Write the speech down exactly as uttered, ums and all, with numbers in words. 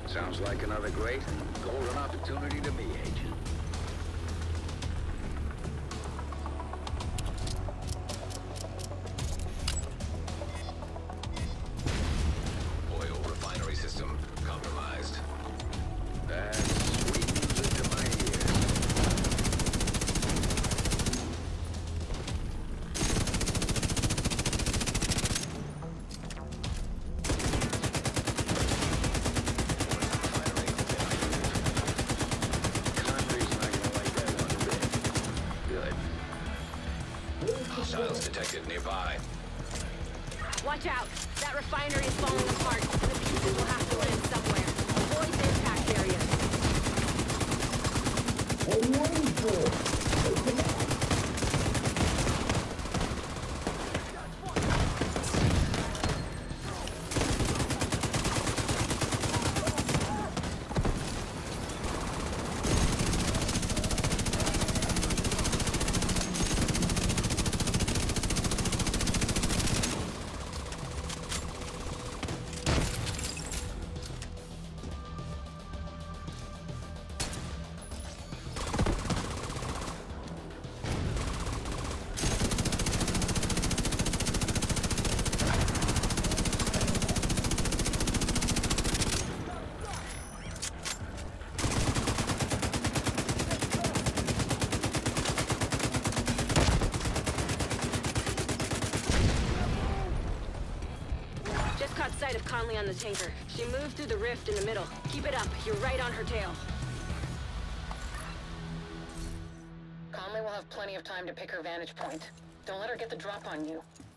Sounds like another great golden opportunity to me, Agent. Oil refinery system compromised. That's sweet music to my ears. Connery's not gonna like that one bit. Good. Hostiles detected nearby. Watch out! That refinery is falling apart. The pieces will have to land somewhere. Avoid the impact area. What are you waiting for? Just caught sight of Conley on the tanker. She moved through the rift in the middle. Keep it up. You're right on her tail. Conley will have plenty of time to pick her vantage point. Don't let her get the drop on you.